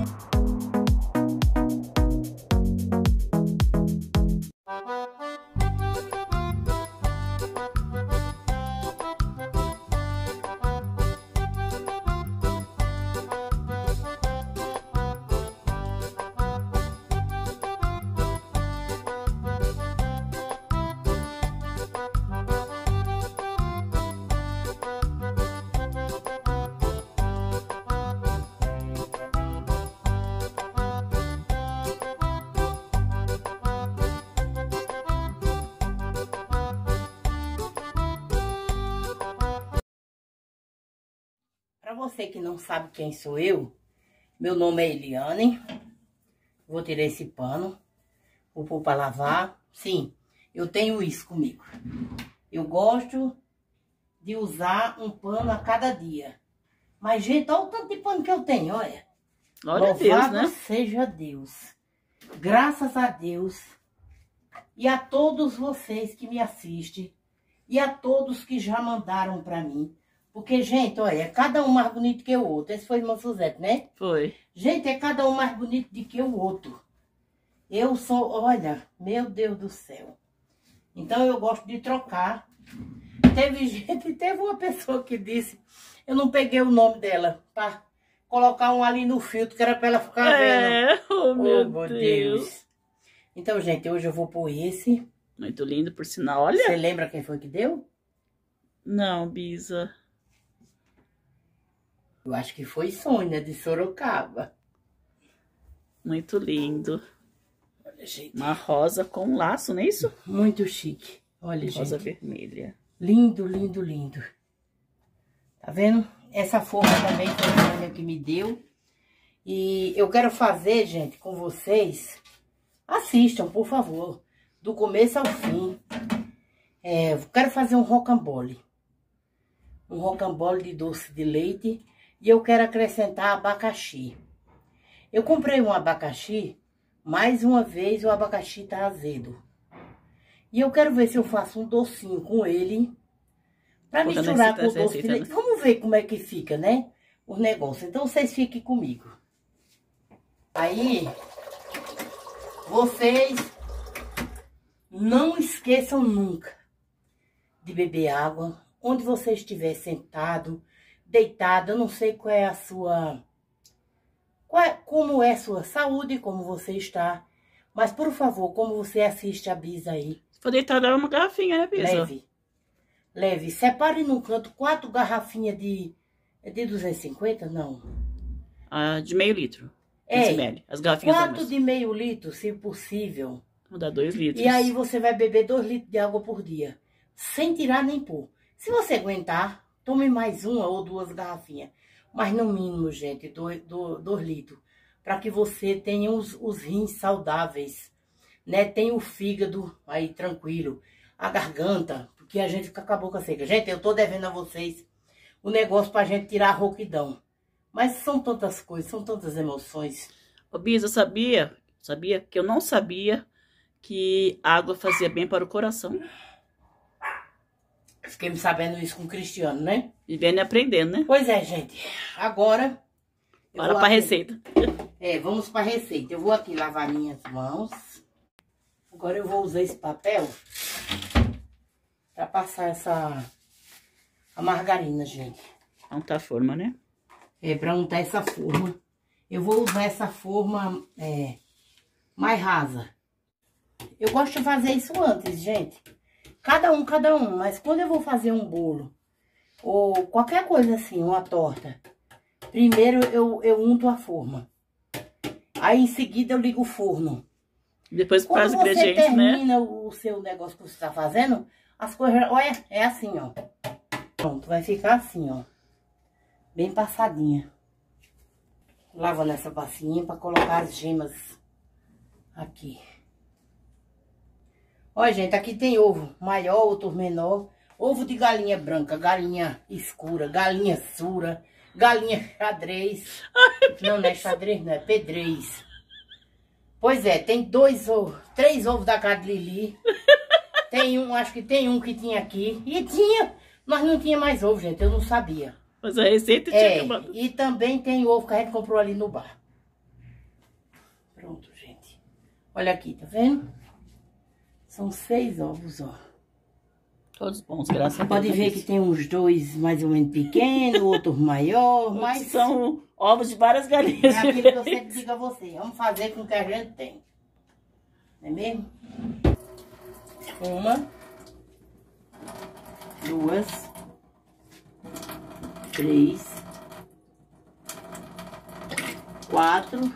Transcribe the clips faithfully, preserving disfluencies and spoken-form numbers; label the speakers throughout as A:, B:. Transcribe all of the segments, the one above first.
A: Para você que não sabe quem sou eu, meu nome é Eliane. Vou tirar esse pano, vou pôr para lavar. Sim, eu tenho isso comigo. Eu gosto de usar um pano a cada dia. Mas, gente, olha o tanto de pano que eu tenho, olha.
B: Glória a Deus, né?
A: Seja Deus. Graças a Deus. E a todos vocês que me assistem. E a todos que já mandaram para mim. Porque, gente, olha, é cada um mais bonito que o outro. Esse foi o irmão Suzete, né?
B: Foi.
A: Gente, é cada um mais bonito do que o outro. Eu sou, olha, meu Deus do céu. Então, eu gosto de trocar. Teve gente, teve uma pessoa que disse, eu não peguei o nome dela, para colocar um ali no filtro, que era para ela ficar
B: é,
A: vendo.
B: Oh, meu,
A: oh, meu
B: Deus.
A: Deus. Então, gente, hoje eu vou pôr esse.
B: Muito lindo, por sinal, olha.
A: Você lembra quem foi que deu?
B: Não, Bisa.
A: Eu acho que foi Sônia, de Sorocaba.
B: Muito lindo.
A: Olha, gente.
B: Uma rosa com um laço, não é isso?
A: Muito chique. Olha, rosa gente.
B: Rosa vermelha.
A: Lindo, lindo, lindo. Tá vendo? Essa forma também foi a Sônia que me deu. E eu quero fazer, gente, com vocês. Assistam, por favor. Do começo ao fim. É, eu quero fazer um rocambole. Um rocambole de doce de leite. E eu quero acrescentar abacaxi. Eu comprei um abacaxi. Mais uma vez o abacaxi tá azedo. E eu quero ver se eu faço um docinho com ele. Pra misturar com o doce de leite. Vamos ver como é que fica, né? Os negócios. Então vocês fiquem comigo. Aí, vocês não esqueçam nunca de beber água. Onde você estiver sentado, deitado, eu não sei qual é a sua... Qual é, como é a sua saúde, como você está. Mas, por favor, como você assiste a Bisa aí.
B: Se for deitar, dá uma garrafinha, né, Bisa?
A: Leve. Leve. Separe num canto quatro garrafinhas de... É de duzentos e cinquenta? Não.
B: Ah, de meio litro.
A: É.
B: Ml. As garrafinhas
A: Quatro de meio litro, se possível.
B: Vou dar dois litros.
A: E aí você vai beber dois litros de água por dia. Sem tirar nem pôr. Se você aguentar, tome mais uma ou duas garrafinhas. Mas no mínimo, gente, dois, dois, dois litros. Para que você tenha os, os rins saudáveis. Né? Tem o fígado aí tranquilo. A garganta, porque a gente fica com a boca seca. Gente, eu tô devendo a vocês o negócio pra gente tirar a rouquidão. Mas são tantas coisas, são tantas emoções.
B: Ô, Bisa, sabia? Sabia que eu não sabia que água fazia bem para o coração.
A: Fiquei me sabendo isso com o Cristiano, né?
B: Vivendo e aprendendo, né?
A: Pois é, gente. Agora...
B: Bora pra receita.
A: É, vamos pra receita. Eu vou aqui lavar minhas mãos. Agora eu vou usar esse papel pra passar essa... a margarina, gente.
B: Untar a forma, né?
A: É, pra untar essa forma. Eu vou usar essa forma é, mais rasa. Eu gosto de fazer isso antes, gente. Cada um, cada um. Mas quando eu vou fazer um bolo, ou qualquer coisa assim, uma torta, primeiro eu, eu unto a forma. Aí em seguida eu ligo o forno.
B: Depois faz os ingredientes, né?
A: Quando você termina o seu negócio que você tá fazendo, as coisas... Olha, é assim, ó. Pronto, vai ficar assim, ó. Bem passadinha. Lava nessa bacinha pra colocar as gemas aqui. Olha, gente, aqui tem ovo maior, outro menor. Ovo de galinha branca, galinha escura, galinha sura, galinha xadrez. Ai, não, não é xadrez, não, é pedrez. Pois é, tem dois ovos, três ovos da casa de Lili. Tem um, acho que tem um que tinha aqui. E tinha, mas não tinha mais ovo, gente, eu não sabia.
B: Mas a receita
A: é,
B: tinha que...
A: E também tem ovo que a gente comprou ali no bar. Pronto, gente. Olha aqui, tá vendo? São seis ovos, ó.
B: Todos bons, graças a Deus.
A: Pode ver que tem uns dois mais ou menos pequenos, outros maior, mas...
B: São ovos de várias galinhas.
A: É aquilo que eu sempre digo a você. Vamos fazer com o que a gente tem. Não é mesmo? Uma. Duas. Três. Quatro.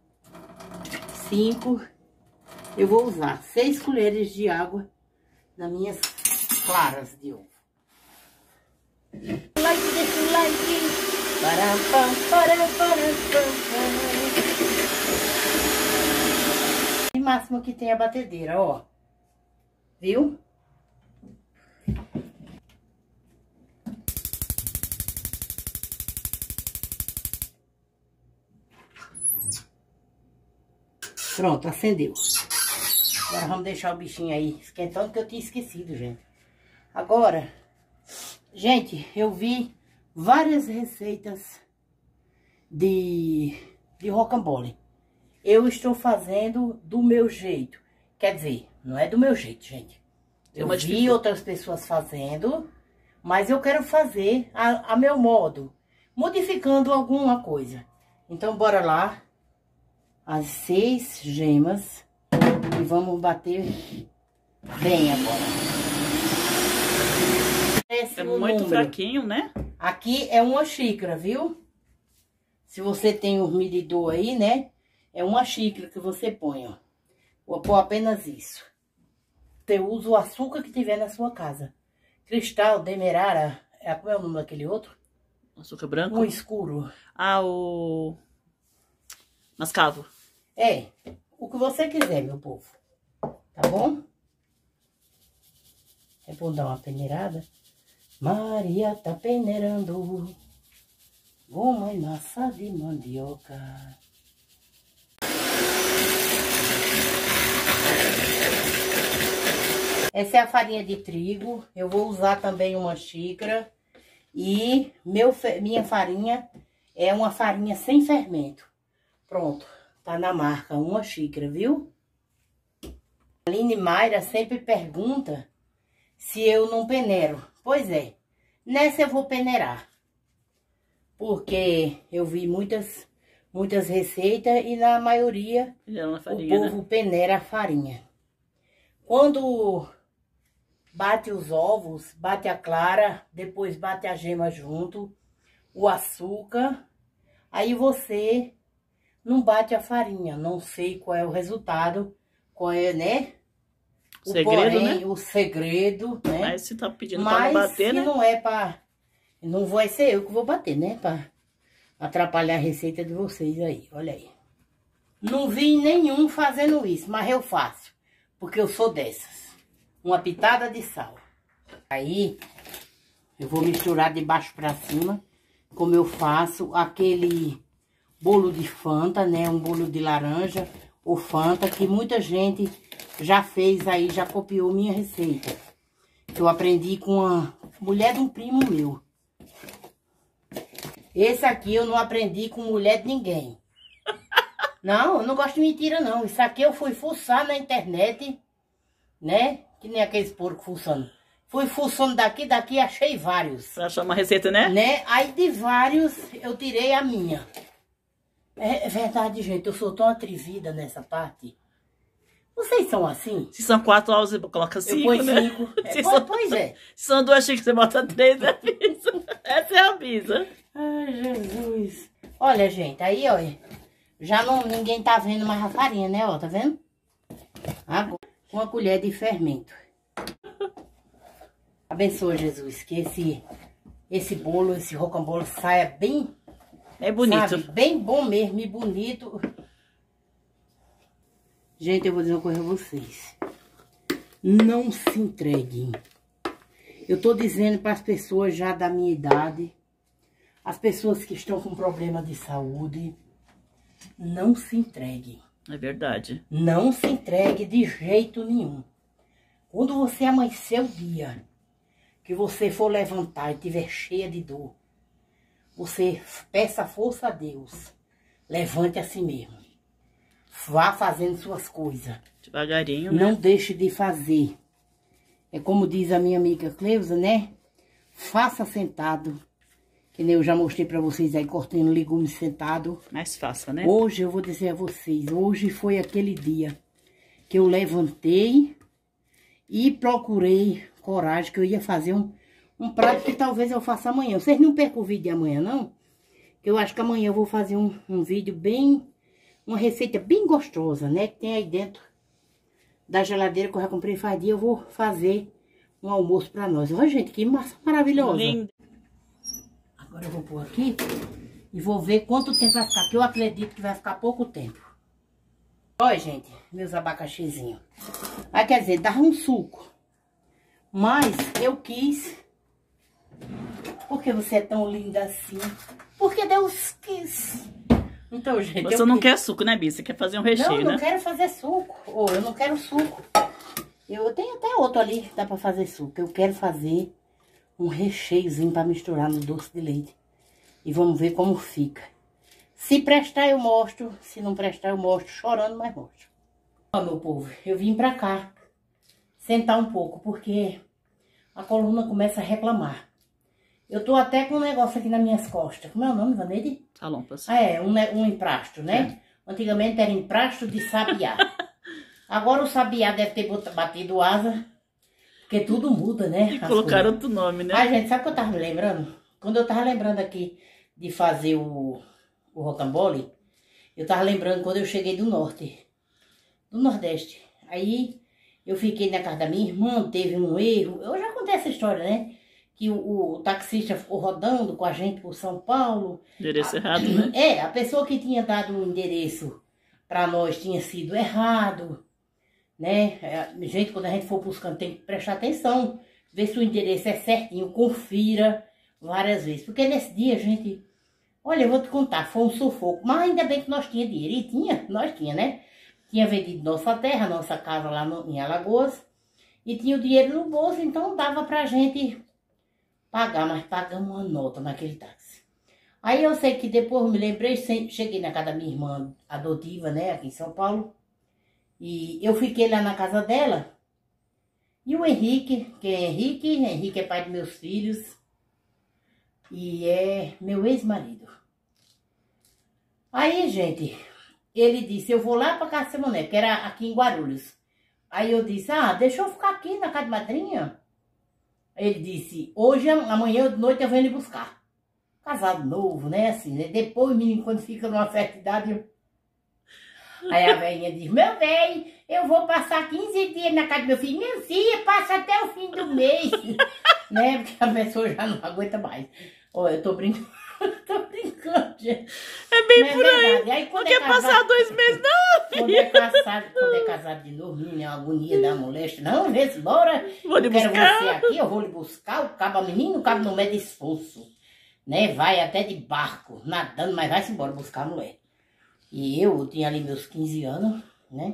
A: Cinco. Eu vou usar seis colheres de água nas minhas claras de ovo. Like, deixa o like. Para, para, para, para, para. O máximo que tem a batedeira, ó. Viu? Pronto, acendeu. Agora vamos deixar o bichinho aí esquentando, que eu tinha esquecido, gente. Agora, gente, eu vi várias receitas de, de rocambole. Eu estou fazendo do meu jeito. Quer dizer, não é do meu jeito, gente. Eu vi outras pessoas fazendo, mas eu quero fazer a, a meu modo, modificando alguma coisa. Então, bora lá. As seis gemas. E vamos bater bem agora. Esse
B: é
A: é
B: muito
A: número.
B: fraquinho, né?
A: Aqui é uma xícara, viu? Se você tem o medidor aí, né? É uma xícara que você põe, ó. Vou pôr apenas isso. Você usa o açúcar que tiver na sua casa. Cristal, demerara, é, como é o nome daquele outro?
B: Açúcar branco?
A: Um escuro.
B: Ah, o mascavo.
A: É, o que você quiser, meu povo. Tá bom? É bom dar uma peneirada. Maria tá peneirando uma massa de mandioca. Essa é a farinha de trigo. Eu vou usar também uma xícara. E meu, minha farinha é uma farinha sem fermento. Pronto. Tá na marca, uma xícara, viu? A Aline Mayra sempre pergunta se eu não peneiro. Pois é, nessa eu vou peneirar. Porque eu vi muitas, muitas receitas e na maioria farinha, o povo né? peneira a farinha. Quando bate os ovos, bate a clara, depois bate a gema junto, o açúcar, aí você... não bate a farinha, não sei qual é o resultado, qual é, né? O
B: segredo,
A: porém,
B: né?
A: O segredo, né?
B: Mas se tá pedindo
A: Mas
B: pra não bater,
A: se
B: né?
A: não é pra... Não vai ser eu que vou bater, né? Pra atrapalhar a receita de vocês aí, olha aí. Não vi nenhum fazendo isso, mas eu faço. Porque eu sou dessas. Uma pitada de sal. Aí, eu vou misturar de baixo pra cima, como eu faço aquele... bolo de Fanta, né? Um bolo de laranja ou Fanta, que muita gente já fez aí, já copiou minha receita. Que eu aprendi com a mulher de um primo meu. Esse aqui eu não aprendi com mulher de ninguém. Não, eu não gosto de mentira, não. Isso aqui eu fui fuçar na internet, né? Que nem aqueles porcos fuçando. Fui fuçando daqui, daqui, achei vários.
B: Pra achar uma receita, né?
A: Né? Aí de vários eu tirei a minha. É verdade, gente, eu sou tão atrevida nessa parte. Vocês são assim?
B: Se são quatro ovos, você coloca cinco,
A: eu ponho
B: né?
A: cinco. É,
B: Se
A: pois,
B: são,
A: pois é.
B: Se são duas xícaras, você bota três, é pizza. Essa é a pizza.
A: Ai, Jesus. Olha, gente, aí, olha. Já não, ninguém tá vendo mais a farinha, né? Ó, tá vendo? Agora, uma colher de fermento. Abençoa, Jesus, que esse, esse bolo, esse rocambole saia bem...
B: É bonito.
A: Sabe? Bem bom mesmo e bonito. Gente, eu vou dizer uma coisa a vocês. Não se entreguem. Eu tô dizendo para as pessoas já da minha idade, as pessoas que estão com problema de saúde, não se entreguem.
B: É verdade.
A: Não se entregue de jeito nenhum. Quando você amanhecer o dia, que você for levantar e estiver cheia de dor, você peça força a Deus. Levante a si mesmo. vá fazendo suas coisas.
B: Devagarinho, né?
A: Não deixe de fazer. É como diz a minha amiga Cleusa, né? Faça sentado. Que nem eu já mostrei pra vocês aí, cortando legumes sentado.
B: Mais fácil, né?
A: Hoje eu vou dizer a vocês, hoje foi aquele dia que eu levantei e procurei coragem que eu ia fazer um, um prato que talvez eu faça amanhã. Vocês não percam o vídeo de amanhã, não? Que eu acho que amanhã eu vou fazer um, um vídeo bem... Uma receita bem gostosa, né? Que tem aí dentro da geladeira que eu já comprei faz dia. Eu vou fazer um almoço pra nós. Olha, gente, que massa maravilhosa. Lindo. Agora eu vou pôr aqui e vou ver quanto tempo vai ficar. Que eu acredito que vai ficar pouco tempo. Olha, gente, meus abacaxizinhos. Aí, quer dizer, dá um suco. Mas eu quis... Por que você é tão linda assim? Porque Deus quis. Então, gente...
B: Você não quer suco, né, Bia? Você quer fazer um recheio, né?
A: Não, eu não quero fazer suco. Ou oh, eu não quero suco. Eu tenho até outro ali que dá pra fazer suco. Eu quero fazer um recheiozinho pra misturar no doce de leite. E vamos ver como fica. Se prestar, eu mostro. Se não prestar, eu mostro chorando, mas mostro. Ó, meu povo, eu vim pra cá sentar um pouco, porque a coluna começa a reclamar. Eu tô até com um negócio aqui nas minhas costas. Como é o nome, Vaneide?
B: Salompas.
A: Ah, é, um, um emprasto, né? É. Antigamente era emprasto de sabiá. Agora o sabiá deve ter batido asa, porque tudo muda, né?
B: E colocaram outro nome, né?
A: Ah, gente, sabe o que eu tava me lembrando? Quando eu tava lembrando aqui de fazer o, o rocambole, eu tava lembrando quando eu cheguei do norte, do nordeste. Aí eu fiquei na casa da minha irmã, teve um erro. Eu já contei essa história, né? Que o, o taxista ficou rodando com a gente por São Paulo.
B: Endereço
A: a,
B: errado, né?
A: É, a pessoa que tinha dado o endereço para nós tinha sido errado, né? Gente, quando a gente for buscando, tem que prestar atenção, ver se o endereço é certinho, confira várias vezes. Porque nesse dia, a gente... Olha, eu vou te contar, foi um sufoco. Mas ainda bem que nós tinha dinheiro. E tinha, nós tinha, né? Tinha vendido nossa terra, nossa casa lá no, em Alagoas. E tinha o dinheiro no bolso, então dava pra gente... pagar, mas pagamos uma nota naquele táxi. Aí eu sei que depois eu me lembrei, cheguei na casa da minha irmã adotiva, né, aqui em São Paulo. E eu fiquei lá na casa dela. E o Henrique, que é Henrique, Henrique é pai de meus filhos. E é meu ex-marido. Aí, gente, ele disse, eu vou lá pra casa de Simoné, que era aqui em Guarulhos. Aí eu disse, ah, deixa eu ficar aqui na casa de madrinha. Ele disse, hoje, amanhã de noite eu venho lhe buscar. Casado novo, né? Assim, né? Depois o menino, quando fica numa certa idade... Eu... Aí a velhinha diz, meu velho, eu vou passar quinze dias na casa do meu filho. Minha filha, passa até o fim do mês. Né? Porque a pessoa já não aguenta mais. Olha, eu tô brincando. Tô brincando, gente.
B: É bem
A: não
B: por
A: é
B: aí.
A: aí
B: não é quer casado, passar dois meses, não.
A: Quando é casado, quando é casado de novo, menina, é uma agonia da moléstia. Não, vê se bora.
B: Vou lhe
A: eu quero
B: buscar.
A: você aqui, eu vou lhe buscar. O cabo, menino, o cabo não mede esforço. Né? Vai até de barco, nadando, mas vai-se embora buscar a mulher. E eu, eu tinha ali meus quinze anos, né?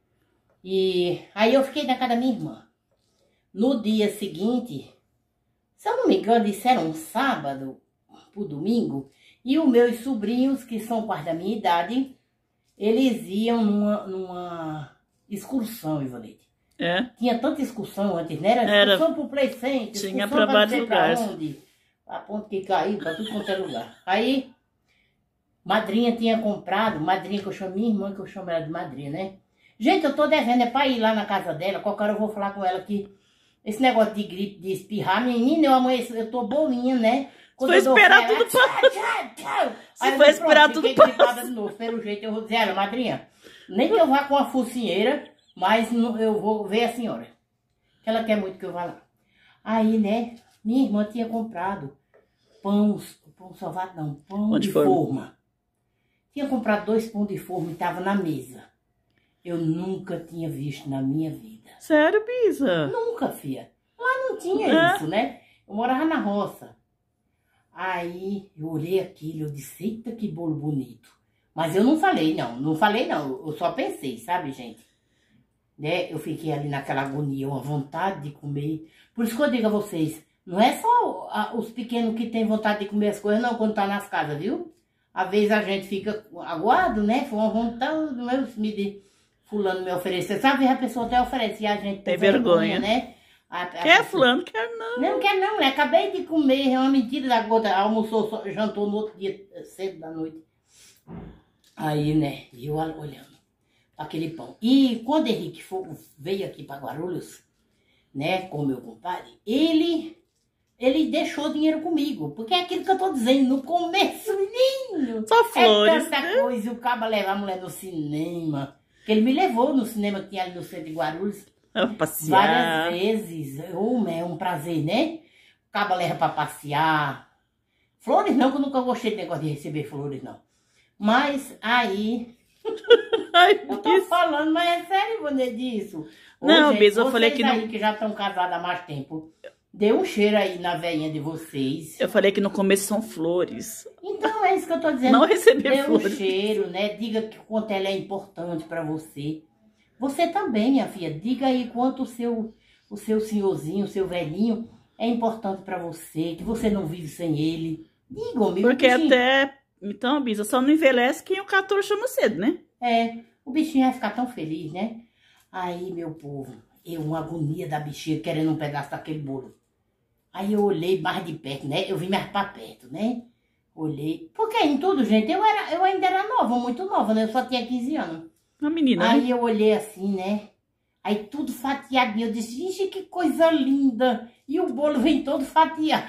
A: E aí eu fiquei na casa da minha irmã. No dia seguinte, se eu não me engano, isso era um sábado pro domingo. E os meus sobrinhos, que são quase da minha idade, eles iam numa, numa excursão, Ivanete.
B: É?
A: Tinha tanta excursão antes, né? Era excursão pro Play Center,
B: tinha para vários lugares.
A: Onde, a ponto que caiu, pra tudo quanto é lugar. Aí, madrinha tinha comprado, madrinha que eu chamo minha irmã, que eu chamo ela de madrinha, né? Gente, eu tô devendo, é pra ir lá na casa dela, qualquer hora eu vou falar com ela que esse negócio de gripe, de espirrar, menina, eu amanheci, eu tô boinha, né?
B: Quando foi esperar tudo passar. Se foi esperar tudo passar.
A: de novo, pelo jeito eu vou dizer, olha, madrinha, nem que eu vá com a focinheira, mas eu vou ver a senhora. Que ela quer muito que eu vá lá. Aí, né, minha irmã tinha comprado pão, pão salvado não, pão
B: pão
A: de,
B: de
A: forma.
B: forma.
A: Tinha comprado dois pão de forma e tava na mesa. Eu nunca tinha visto na minha vida.
B: Sério, Bisa?
A: Nunca, filha. Lá não tinha
B: é.
A: isso, né? Eu morava na roça. Aí eu olhei aquilo, eu disse, eita que bolo bonito. Mas eu não falei, não. Não falei, não. Eu só pensei, sabe, gente? Né? Eu fiquei ali naquela agonia, uma vontade de comer. Por isso que eu digo a vocês, não é só a, os pequenos que têm vontade de comer as coisas, não, quando tá nas casas, viu? Às vezes a gente fica aguado, né? Foi uma vontade, me de fulano me oferecer. Sabe, a pessoa até oferece e a gente
B: tem vergonha, vergonha,
A: né? A, a
B: quer
A: pessoa...
B: fulano, quer não.
A: Não, quer não, né? Acabei de comer, é uma mentira da gota. Almoçou, jantou no outro dia, cedo da noite. Aí, né, eu olhando aquele pão. E quando Henrique for, veio aqui para Guarulhos, né, com meu compadre, ele... Ele deixou dinheiro comigo, porque é aquilo que eu tô dizendo no começo, menino.
B: Só flores,
A: é tanta
B: né?
A: coisa, e o caba levar a mulher no cinema. Que ele me levou no cinema que tinha ali no centro de Guarulhos.
B: Passear.
A: Várias vezes. Oh, é um prazer, né? O caba leva pra passear. Flores não, que eu nunca gostei de negócio de receber flores, não. Mas aí...
B: Ai,
A: eu tô falando, mas é sério quando é disso. Ô,
B: não,
A: gente,
B: Bisa, eu falei que
A: aí
B: não...
A: que já estão casados há mais tempo... Dê um cheiro aí na veinha de vocês.
B: Eu falei que no começo são flores.
A: Então é isso que eu tô dizendo.
B: Não receber
A: Dê
B: flores.
A: um cheiro, né? Diga que quanto ela é importante pra você. Você também, minha filha. Diga aí quanto o seu, o seu senhorzinho, o seu velhinho é importante pra você. Que você não vive sem ele. Diga, amigo.
B: Porque até... Então, Bisa, só não envelhece quem o catou chama cedo, né?
A: É. O bichinho vai ficar tão feliz, né? Aí, meu povo. Eu, uma agonia da bichinha querendo um pedaço daquele bolo. Aí eu olhei mais de perto, né? Eu vim mais pra perto, né? Olhei. Porque em tudo, gente, eu, era, eu ainda era nova, muito nova, né? Eu só tinha quinze anos.
B: Uma menina,
A: Aí
B: né?
A: eu olhei assim, né? Aí tudo fatiadinho. Eu disse, ixi, que coisa linda. E o bolo vem todo fatiado.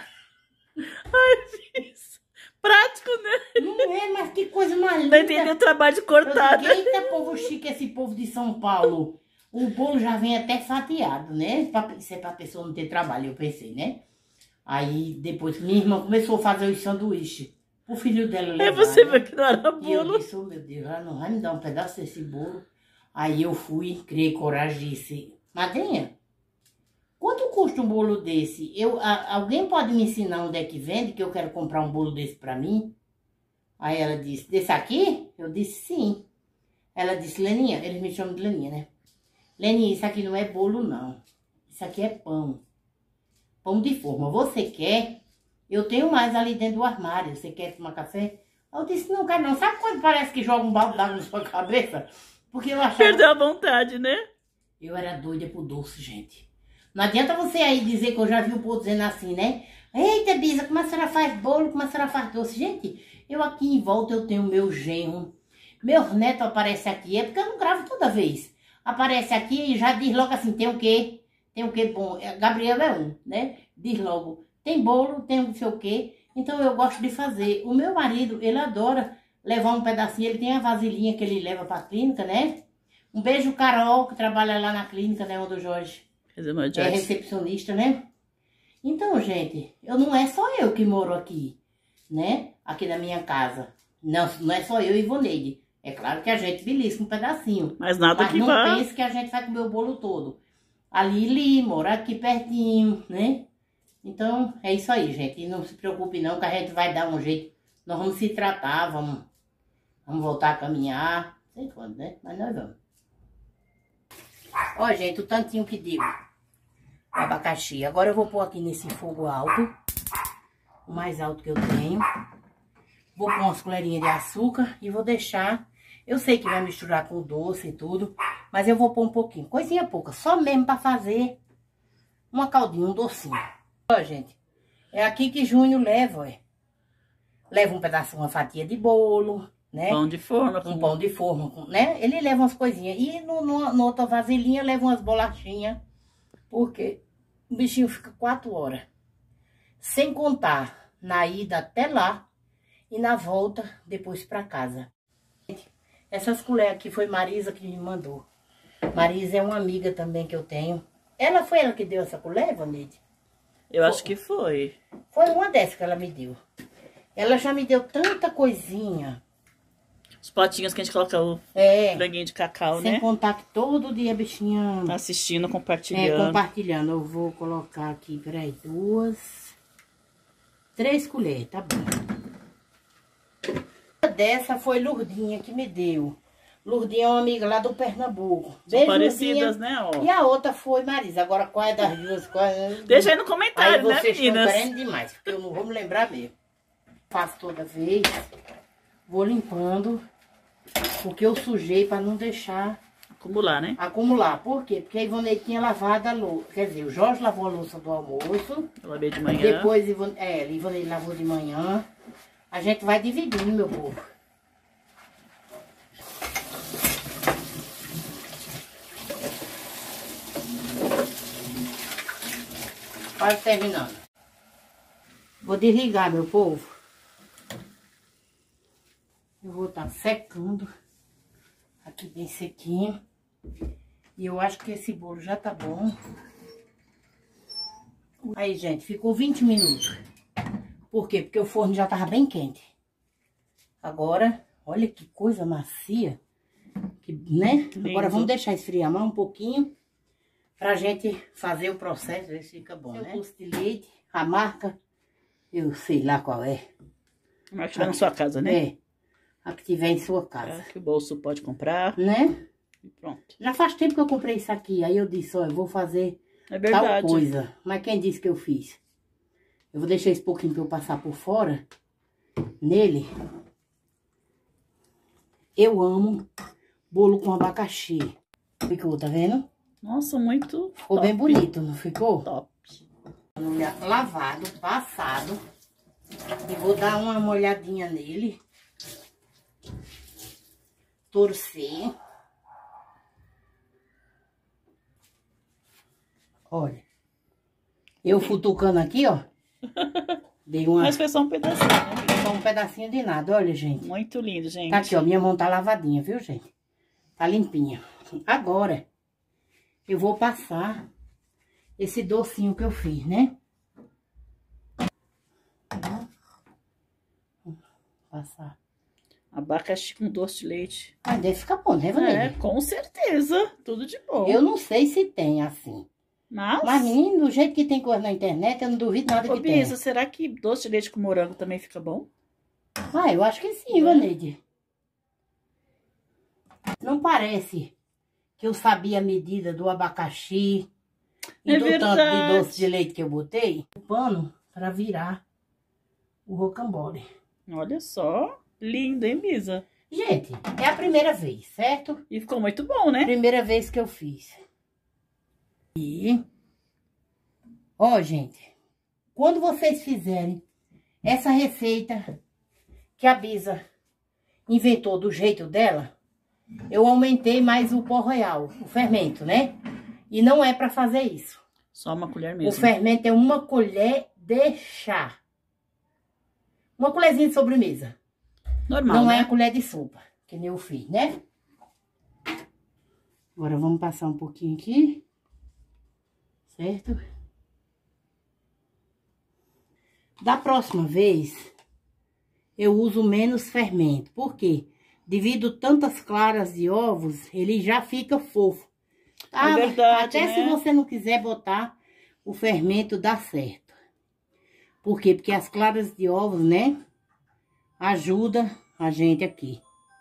B: Ai, isso. Prático, né?
A: Não é, mas que coisa mais linda.
B: Não entendi o trabalho de cortar.
A: Eu digo, eita, povo chique, esse povo de São Paulo. O bolo já vem até fatiado, né? Pra, isso é pra pessoa não ter trabalho, eu pensei, né? Aí, depois, minha irmã começou a fazer os sanduíches. O filho dela levar,
B: É você
A: né?
B: vai que não era bolo.
A: E eu disse, oh, meu Deus, ela não vai me dar um pedaço desse bolo. Aí eu fui, criei coragem e disse, madrinha, quanto custa um bolo desse? Eu, a, alguém pode me ensinar onde é que vende, que eu quero comprar um bolo desse pra mim? Aí ela disse, desse aqui? Eu disse, sim. Ela disse, Leninha, eles me chamam de Leninha, né? Leninha, isso aqui não é bolo, não. Isso aqui é pão. Pão de forma. Você quer? Eu tenho mais ali dentro do armário. Você quer tomar café? Eu disse, não quero não. Sabe quando parece que joga um balde d'água na sua cabeça? Porque eu achava...
B: Perdeu a vontade, né?
A: Eu era doida por doce, gente. Não adianta você aí dizer que eu já vi o povo dizendo assim, né? Eita, Bisa, como a senhora faz bolo, como a senhora faz doce? Gente, eu aqui em volta eu tenho meu genro. Meu neto aparece aqui. É porque eu não gravo toda vez. Aparece aqui e já diz logo assim, tem o quê? Tem o que bom? Gabriel é um, né? Diz logo, tem bolo, tem não sei o quê. Então eu gosto de fazer. O meu marido, ele adora levar um pedacinho. Ele tem a vasilhinha que ele leva pra clínica, né? Um beijo, Carol, que trabalha lá na clínica, né? Onde o Jorge é recepcionista, né? Então, gente, eu não é só eu que moro aqui, né? Aqui na minha casa. Não, não é só eu e Ivoneide. É claro que a gente belisca um pedacinho.
B: Mas nada
A: Mas
B: que
A: não
B: vá.
A: pense que a gente vai comer o bolo todo. A Lili mora aqui pertinho, né? Então, é isso aí, gente. E não se preocupe não, que a gente vai dar um jeito. Nós vamos se tratar, vamos, vamos voltar a caminhar. Não sei quando, né? Mas nós vamos. Ó, gente, o tantinho que deu. O abacaxi. Agora eu vou pôr aqui nesse fogo alto. O mais alto que eu tenho. Vou pôr umas colherinhas de açúcar e vou deixar... Eu sei que vai misturar com doce e tudo, mas eu vou pôr um pouquinho. Coisinha pouca, só mesmo pra fazer uma caldinha, um docinho. Ó, gente, é aqui que Júnior leva, ó. Leva um pedaço, uma fatia de bolo, né?
B: Pão de forma.
A: Um pão de forma, né? Ele leva umas coisinhas. E no, no, no outra vasilhinha leva umas bolachinhas, porque o bichinho fica quatro horas. Sem contar na ida até lá e na volta depois pra casa. Essas colheres aqui foi Marisa que me mandou. Marisa é uma amiga também que eu tenho. Ela foi ela que deu essa colher, Vaneide?
B: Eu foi. acho que foi.
A: Foi uma dessas que ela me deu. Ela já me deu tanta coisinha.
B: Os potinhos que a gente coloca o
A: é,
B: franguinho de cacau,
A: sem
B: né?
A: Sem contar que todo dia a bichinha...
B: Assistindo, compartilhando.
A: É, compartilhando. Eu vou colocar aqui, peraí, duas... Três colheres, tá bom. Dessa foi Lurdinha que me deu. Lurdinha é uma amiga lá do Pernambuco.
B: Beijo, parecidas, Lurdinha. Né? Ó.
A: E a outra foi Marisa. Agora qual é das duas? Qual é...
B: Deixa aí no comentário,
A: aí
B: né,
A: vocês
B: meninas?
A: Vocês estão querendo demais, porque eu não vou me lembrar mesmo. Faço toda vez. Vou limpando, porque eu sujei para não deixar...
B: Acumular, né?
A: Acumular. Por quê? Porque a Ivonei tinha lavado a louça. Quer dizer, o Jorge lavou a louça do almoço.
B: Eu lavei de manhã.
A: Depois, Ivone, é, a Ivonei lavou de manhã. A gente vai dividindo, meu povo. Quase terminando. Vou desligar, meu povo. Eu vou estar secando. Aqui bem sequinho. E eu acho que esse bolo já tá bom. Aí, gente, ficou vinte minutos. Por quê? Porque o forno já tava bem quente. Agora, olha que coisa macia. Que, né?
B: Lindo.
A: Agora vamos deixar esfriar mais um pouquinho. Pra gente fazer o processo, ver se fica bom, né? Doce de leite, a marca, eu sei lá qual é.
B: Mas tiver na sua casa, né?
A: É, a que tiver em sua casa.
B: É, que o bolso pode comprar.
A: Né?
B: E pronto.
A: Já faz tempo que eu comprei isso aqui, aí eu disse, ó, eu vou fazer
B: É verdade.
A: tal coisa. Mas quem disse que eu fiz? Eu vou deixar esse pouquinho pra eu passar por fora, nele. Eu amo bolo com abacaxi. Ficou, tá vendo?
B: Nossa, muito
A: Ficou
B: top.
A: bem bonito, não ficou?
B: Top.
A: Lavado, passado. E vou dar uma molhadinha nele. Torcer. Olha. Eu futucando aqui, ó. Dei uma...
B: Mas foi só um pedacinho, né?
A: Só um pedacinho de nada, olha, gente.
B: Muito lindo, gente.
A: Tá aqui, ó. Minha mão tá lavadinha, viu, gente? Tá limpinha. Agora, eu vou passar esse docinho que eu fiz, né? Passar.
B: Abacaxi com doce de leite.
A: Mas deve ficar bom, né, Vanessa?
B: É, com certeza. Tudo de bom.
A: Eu não sei se tem assim.
B: Mas...
A: Mas, menino, do jeito que tem coisa na internet, eu não duvido nada
B: Ô,
A: que tenha.
B: Bisa, será que doce de leite com morango também fica bom?
A: Ah, eu acho que sim,
B: É.
A: Vaneide. Não parece que eu sabia a medida do abacaxi e
B: É
A: do tanto de
B: verdade.
A: doce de leite que eu botei. O pano para virar o rocambole.
B: Olha só. Lindo, hein, Bisa?
A: Gente, é a primeira vez, certo?
B: E ficou muito bom, né?
A: Primeira vez que eu fiz. E, ó, gente, quando vocês fizerem essa receita que a Bisa inventou do jeito dela, eu aumentei mais o pó royal, o fermento, né? E não é pra fazer isso.
B: Só uma colher
A: O
B: mesmo.
A: fermento é uma colher de chá. Uma colherzinha de sobremesa.
B: Normal,
A: Não
B: né?
A: é a colher de sopa, que nem eu fiz, né? Agora vamos passar um pouquinho aqui. Certo? Da próxima vez, eu uso menos fermento. Por quê? Devido tantas claras de ovos, ele já fica fofo. Ah,
B: É verdade,
A: até
B: né?
A: se você não quiser botar o fermento, dá certo. Por quê? Porque as claras de ovos, né? Ajuda a gente aqui.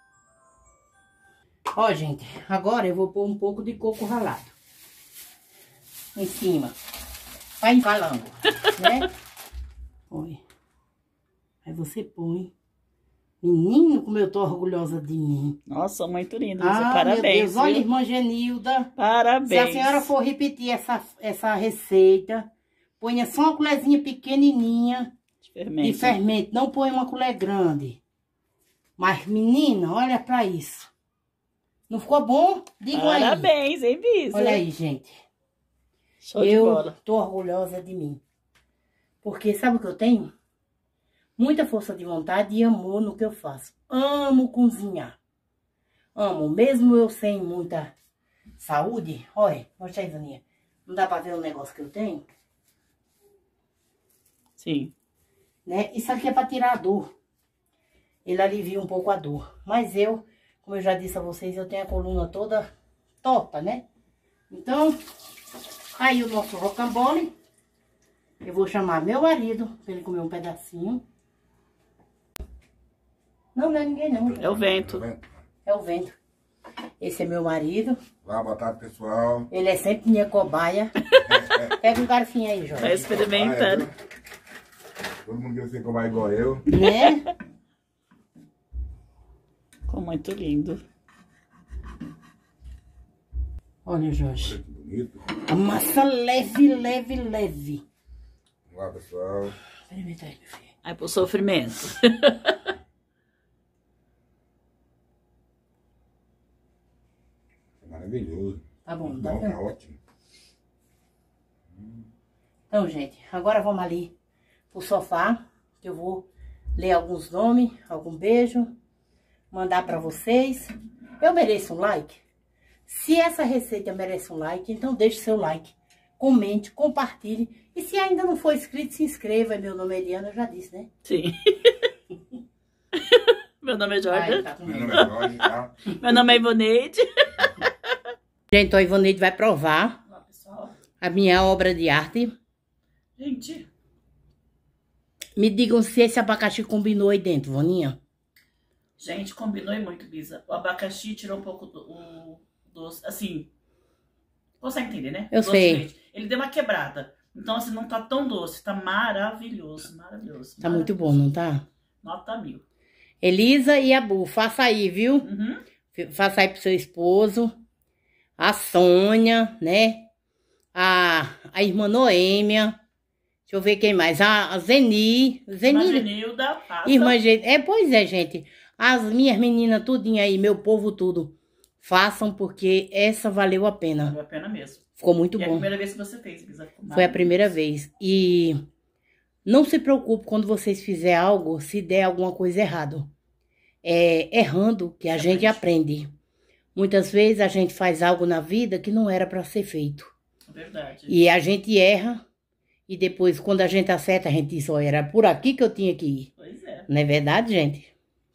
A: Ó, gente, agora eu vou pôr um pouco de coco ralado em cima. Vai falando, né? Olha. Aí você põe. Menino, como eu tô orgulhosa de mim.
B: Nossa, muito lindo, Bisa.
A: Ah,
B: Parabéns,
A: meu Deus. Olha,
B: viu?
A: irmã Genilda.
B: Parabéns.
A: Se a senhora for repetir essa, essa receita, ponha só uma colherzinha pequenininha
B: De fermento.
A: de fermento. Não põe uma colher grande. Mas, menina, olha pra isso. Não ficou bom? Diga aí.
B: Parabéns, hein, Bisa?
A: Olha aí, gente.
B: Show de
A: Eu
B: bola.
A: tô orgulhosa de mim. Porque sabe o que eu tenho? Muita força de vontade e amor no que eu faço. Amo cozinhar. Amo. Mesmo eu sem muita saúde. Olha, mostra aí, Vaninha. Não dá pra ver o negócio que eu tenho?
B: Sim.
A: Né? Isso aqui é pra tirar a dor. Ele alivia um pouco a dor. Mas eu, como eu já disse a vocês, eu tenho a coluna toda torta, né? Então, aí o nosso rocambole. Eu vou chamar meu marido pra ele comer um pedacinho. Não, não é ninguém não.
B: É o vento.
A: É o vento. Esse é meu marido.
C: Lá, boa tarde, pessoal.
A: Ele é sempre minha cobaia. Pega um garfinho aí, Jorge.
B: Tá experimentando.
C: Todo mundo quer ser cobaia igual eu.
A: Né?
B: Muito lindo.
A: Olha, Jorge.
C: Olha que bonito.
A: A massa leve, leve, leve.
C: Vamos lá, pessoal.
A: Experimenta aí, meu filho.
B: Aí pro sofrimento.
C: É maravilhoso.
A: Tá bom,
C: Muito
A: dá
C: bom,
A: pra...
C: tá ótimo.
A: Então, gente, agora vamos ali pro sofá, que eu vou ler alguns nomes, algum beijo, mandar pra vocês. Eu mereço um like? Se essa receita merece um like, então deixe seu like, comente, compartilhe. E se ainda não for inscrito, se inscreva. Meu nome é Eliana, eu já disse, né?
B: Sim. Meu nome é Jorge.
A: Ai, tá com
C: Meu
A: medo.
C: nome é Jorge, tá?
B: Meu nome é Ivoneide.
A: Gente, então a Ivoneide vai provar
B: Olá, pessoal.
A: a minha obra de arte.
B: Gente,
A: Me digam se esse abacaxi combinou aí dentro, Voninha.
B: gente, combinou e muito, Bisa. O abacaxi tirou um pouco do o doce, assim, consegue entender, né?
A: Eu
B: Doce
A: sei.
B: de leite. Ele deu uma quebrada. Então, assim, não tá tão doce. Tá maravilhoso, maravilhoso.
A: Tá muito bom, não tá?
B: Nota mil.
A: Elisa e Abu, faça aí, viu?
B: Uhum.
A: Faça aí pro seu esposo. A Sônia, né? A, a irmã Noêmia. Deixa eu ver quem mais. A, a Zeni. Zeni.
B: Imaginilda, faça.
A: Irmã, gente. É, pois é, gente. As minhas meninas, tudinho aí, meu povo, tudo. Façam, porque essa valeu a pena.
B: Valeu a pena mesmo.
A: Ficou muito
B: E é a
A: bom.
B: primeira vez que você fez, Bisa. Ficou
A: Foi a
B: maravilhoso.
A: primeira vez. E não se preocupe quando vocês fizerem algo, se der alguma coisa errada. É errando que a
B: Se
A: gente
B: aprende.
A: aprende. Muitas vezes a gente faz algo na vida que não era para ser feito.
B: Verdade.
A: E a gente erra. E depois, quando a gente acerta, a gente diz, ó, era por aqui que eu tinha que ir.
B: Pois é.
A: Não é verdade, gente?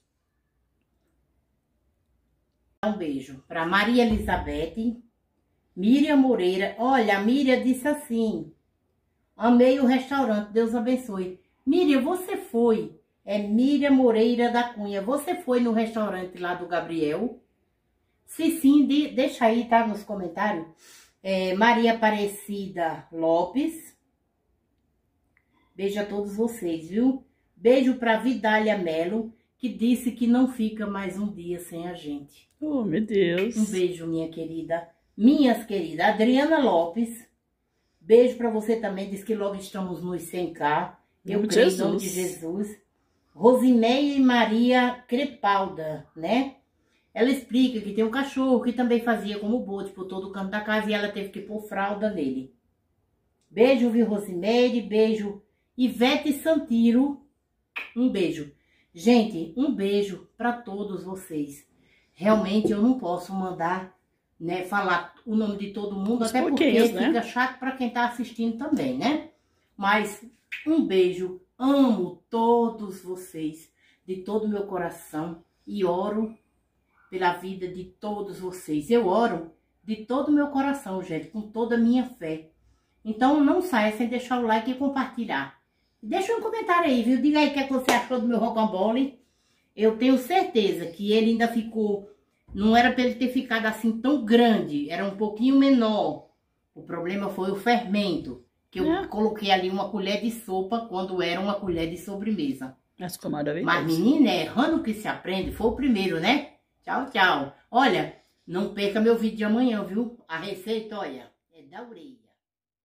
A: Um beijo para Maria Elizabeth, Miriam Moreira. Olha, a Miriam disse assim: amei o restaurante, Deus abençoe. Miriam, você foi? É Miriam Moreira da Cunha. Você foi no restaurante lá do Gabriel? Se sim, de, deixa aí, tá? Nos comentários. É, Maria Aparecida Lopes. Beijo a todos vocês, viu? Beijo para Vidália Melo, que disse que não fica mais um dia sem a gente.
B: Oh, meu Deus.
A: Um beijo, minha querida. Minhas queridas. Adriana Lopes. Beijo para você também. Diz que logo estamos nos cem K. Eu
B: Nome de
A: creio em nome de
B: Jesus.
A: Jesus. Rosineia Maria Crepalda, né? Ela explica que tem um cachorro que também fazia como bote por todo o canto da casa e ela teve que pôr fralda nele. Beijo, viu, Rosineide? Beijo, Ivete Santiro. Um beijo. Gente, um beijo para todos vocês. Realmente eu não posso mandar, né, falar o nome de todo mundo,
B: Os
A: até porque
B: pouquinhos, né?
A: fica chato para quem tá assistindo também, né? Mas um beijo. Amo todos vocês de todo o meu coração e oro pela vida de todos vocês. Eu oro de todo o meu coração, gente, com toda a minha fé. Então não saia sem deixar o like e compartilhar. Deixa um comentário aí, viu? Diga aí o que, é que você achou do meu rocambole. Eu tenho certeza que ele ainda ficou... Não era para ele ter ficado assim tão grande, era um pouquinho menor. O problema foi o fermento, que eu
B: É.
A: coloquei ali uma colher de sopa quando era uma colher de sobremesa.
B: Mas ficou maravilhoso.
A: Mas, menina, é errando que se aprende, foi o primeiro, né? Tchau, tchau. Olha, não perca meu vídeo de amanhã, viu? A receita, olha, é da orelha.